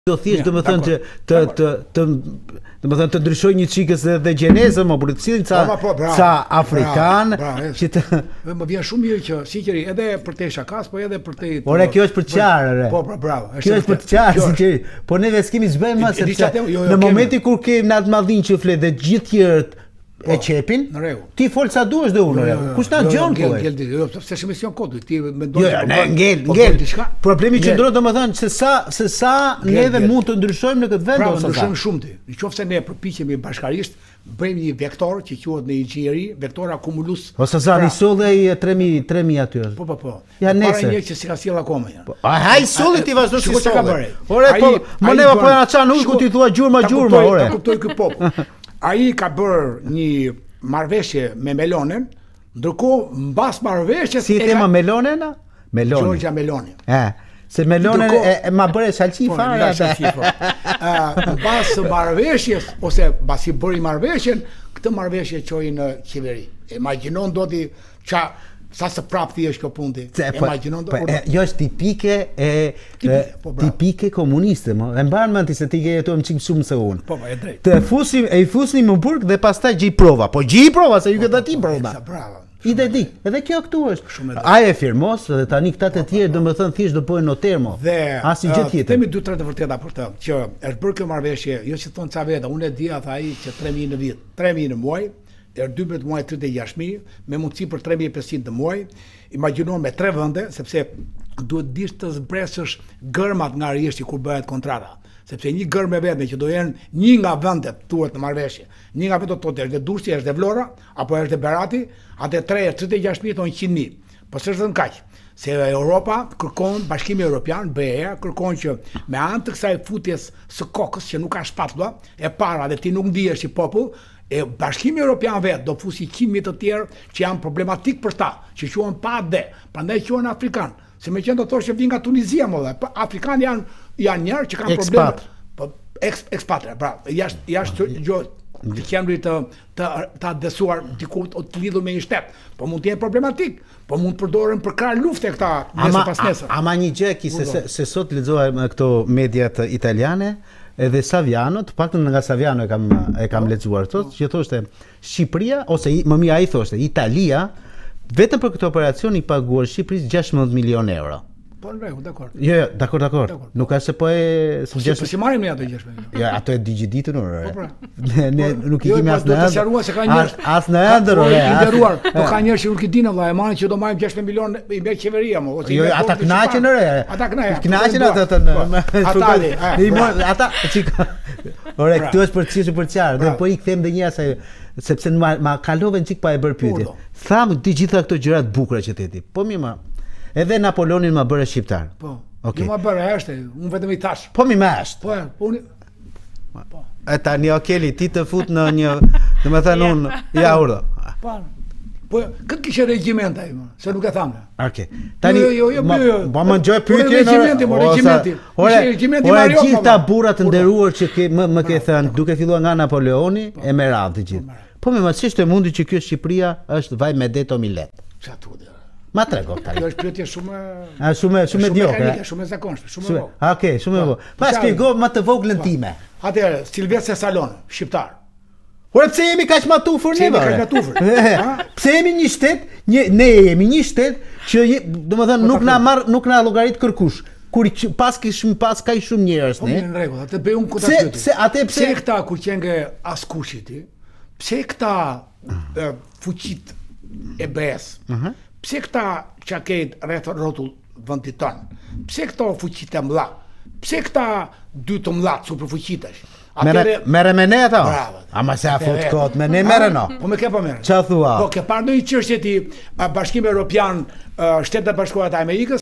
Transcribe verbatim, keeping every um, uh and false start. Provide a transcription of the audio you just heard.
Do thjesht domethënë që të të të domethënë të ndryshoj një çikës dhe gjenezën, më për të cilin ca ca afrikan që të më vjen shumë mirë që siqeri edhe për te shakas, po edhe për te Ore kjo është për qarë. Po, po, bravo. Kjo është për qarë, siqeri. Po neve s'kemi s'bëjmë më sepse në momentin kur kemi natë madhin që flet dhe gjithë tjerët e qepin, ti fol sa duhesh dhe unë. Kush na gjon po? Jo, se është mision kod, ti mendon se ngel, ngel. Problemi qëndron domethënë se sa se sa neve mund të ndryshojmë në këtë vend ose ndryshojmë shumë ti. Nëse ne përpiqemi bashkarisht, bëjmë një vektor që quhet në inxhinieri, vektor akumulus. Ose sa risolli ai tre mijë tre mijë aty. Po po po. Ja nesër. Para një që si ka sjell akoma ja. A haj solli ti vazhdo si ka bërë. Ore po, më neva po na çan ujku ti thua gjurma gjurma, ore. Ta kuptoj ky pop. Ai ka bërë një marrëveshje me Melonen, ndërkohë mbas marrëveshjes si tema Melonen? Melonen. Giorgia Meloni. Eh, se Melonen e ma bëre salçi fare atë. Ë, mbas marrëveshjes ose mbasi bëri marrëveshjen, këtë marrëveshje çoi në qeveri. Imagjinon do ti ça sa së prapti është kjo punë. Imagjinon do. Jo është tipike e tipike komuniste, më. E mban mend ti se ti ke jetuar më çik shumë se unë. Po, e drejtë. Të fusim, e i fusnim në burg dhe pastaj gjej prova. Po gjej prova se ju ke ti prova. Bravo. Ide di. Edhe kjo këtu është. Ai e firmos dhe tani këta të tjerë domethënë thjesht do bëhen notermo. Asnjë gjë tjetër. Themi dy tre të vërteta për këtë, që është bërë kjo marrëveshje, jo si thon ça vetë, unë e di ata ai që tre mijë në vit, tre mijë në muaj. Er dymbëdhjetë muaj tridhjetë e gjashtë mijë, me mundësi për tre mijë e pesëqind në muaj. Imagjino me tre vende, sepse duhet dish të zbresësh gërmat nga rishti kur bëhet kontrata. Sepse një gërmë e vetme që do jenë një nga vendet tuhet në marrëveshje, një nga vendet totë është dhe Durrësi, është dhe Vlora, apo është dhe Berati, atë tre tridhjetë e gjashtë mijë tonë qind mijë. Po s'është vetëm kaq. Se Europa kërkon, Bashkimi Evropian, B E A, kërkon që me anë të kësaj futjes së kokës që nuk ka shpatulla, e para dhe ti nuk ndihesh si popull, e Bashkimi Evropian vetë do fusi qind mijë të tjerë që janë problematik për ta, që quhen pa ade, prandaj quhen afrikan. Se me qenë do thosh që vin nga Tunizia më dhe, afrikanë janë janë njerë që kanë probleme. Po ekspatre, bravo. Jashtë jashtë gjë të qendrit të të të adresuar diku të lidhur me një shtet. Po mund të jenë problematik, po mund të përdoren për krah lufte këta nesër pas nesër. Ama një gjë që se se sot lexoja këto mediat italiane, edhe Saviano, të paktën nga Saviano e kam e kam lexuar thotë që thoshte Shqipëria ose më mirë ai thoshte Italia vetëm për këtë operacion i paguar Shqipërisë gjashtëmbëdhjetë milionë euro. Po në rregull, dakor. Jo, jo, dakor, dakor. Nuk ka se po e po si marrim ne ato gjashtëmbëdhjetë milionë. Jo, ato e digjitën ore. Po pra. Ne nuk i kemi as në. Do të sqaruar se ka njerëz. As në ëndër ore. I nderuar, po ka njerëz që nuk i dinë vëlla, e marrin që do marrim gjashtëmbëdhjetë milionë i me qeveria më ose. Jo, ata kënaqen ore. Ata kënaqen. Kënaqen ata të. Ata, ata çika. Ore, këtu është për çishë për qarë, dhe po i kthem edhe një asaj sepse ma, ma kalove çik pa e bërë pyetje. Tham të gjitha këto gjëra të bukura që ti. Po mi ma. Edhe Napoleonin ma bëre shqiptar. Po. Okay. Jo ma bëre është, unë vetëm i thash. Po mi ma është. Po, po unë po. E tani Okeli, ti të fut në një, domethënë unë ja urdhë. Po. Po, këtë kishte regjiment ai, se nuk e thamë. Okej. Tani jo, jo, jo, jo. Po më gjoj pyetje. Regjimenti, po regjimenti. Ore, regjimenti Mariot. Ore, gjithta burrat të nderuar që ke më më ke thënë, duke filluar nga Napoleoni e me radhë të gjithë. Po më mësisht e mundi që kjo Shqipëria është vaj me det o milet. Çfarë thotë? Ma trego tani. Kjo është pyetje shumë a shumë shumë mediokre, shumë e zakonshme, shumë e vogël. Okej, shumë e vogël. Ma shpjegoj më të voglën time. Atëherë, Silvestre Salon, shqiptar. Ore pse jemi kaq matufur ne? Jemi kaq matufur. Pse jemi një shtet, një ne jemi një shtet që domethënë nuk na marr, nuk na llogarit kërkush. Kur pas kishim pas kaq shumë njerëz ne. Po në rregull, atë bëj unë kontaktë. Pse pse atë pse këta kur qenë askushiti? Pse këta fuqit e B E S? Pse këta çaket rreth rrotull vendit ton? Pse këto fuqit e mëdha? Pse këta dy të mëdha superfuqitesh? Atëre merre me ne ata? Ama se afut kot me ne merre no. Po me ke po merre. Ç'a thua? Po ke parë ndonjë çështje ti Bashkimi Evropian, Shtetet e Bashkuara të Amerikës?